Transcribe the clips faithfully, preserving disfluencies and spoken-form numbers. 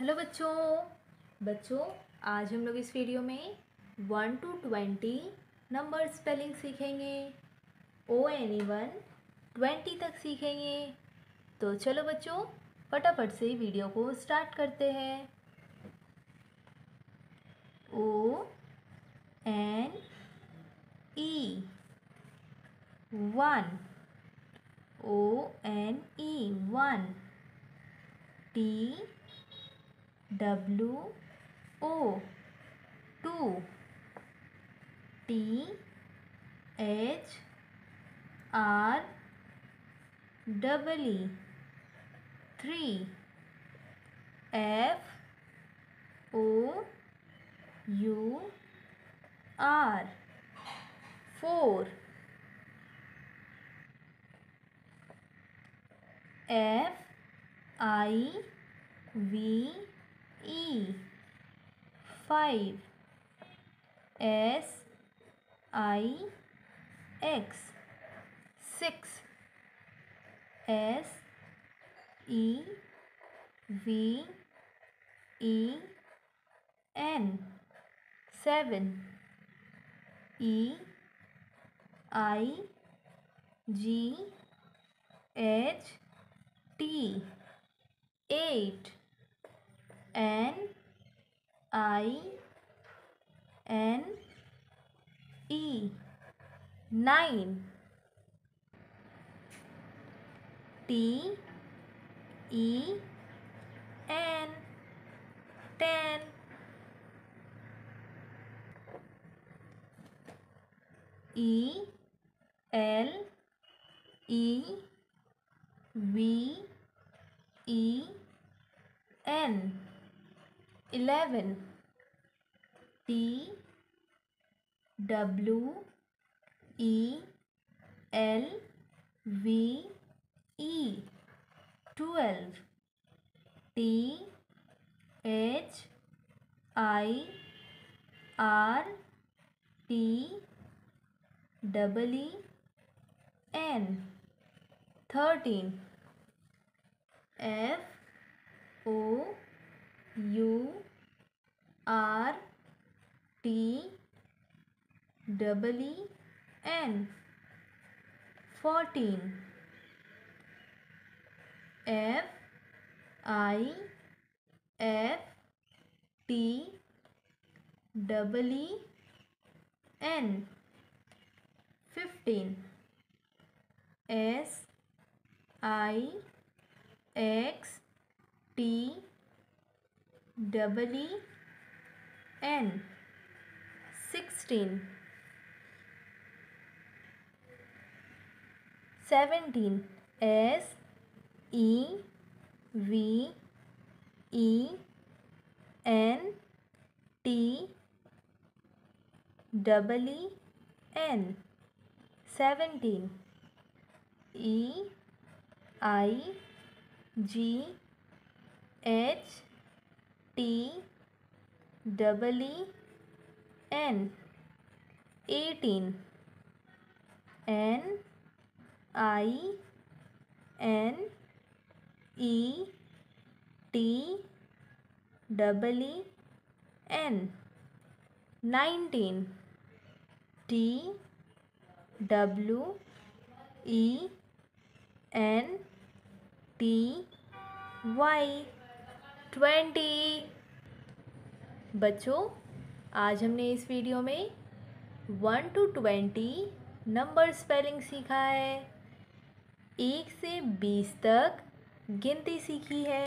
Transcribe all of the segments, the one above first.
Hello बच्चों बच्चों आज हम लोग इस वीडियो में one to twenty number spelling सीखेंगे। ओ एनी वन ट्वेंटी तक सीखेंगे। तो चलो बच्चों फटाफट से वीडियो को स्टार्ट करते हैं। O N E one, O N E one. T W O two, T H R E E three, F O U R four, F I V E five, S I X six, S E V E N seven, E I G H T eight, N I N E nine, T E N ten, E L E V E N eleven, T W E L V E twelve, T H I R T E E N thirteen, F O U R T E E N fourteen, F I F T E E N fifteen, S I X T E E N sixteen, seventeen, S E V E N T E E N seventeen, E I G H T E E N eighteen, N I N E T E E N nineteen, T W E N T Y twenty। बच्चों आज हमने इस video में one to twenty number spelling सीखा है। एक से बीस तक गिनती सीखी है।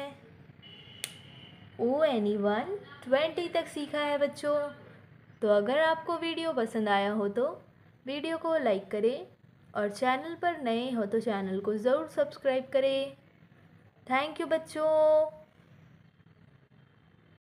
ओ एनी वन ट्वेंटी तक सीखा है बच्चों। तो अगर आपको वीडियो पसंद आया हो तो वीडियो को लाइक करें और चैनल पर नए हो तो चैनल को ज़रूर सब्सक्राइब करें। थैंक यू बच्चों।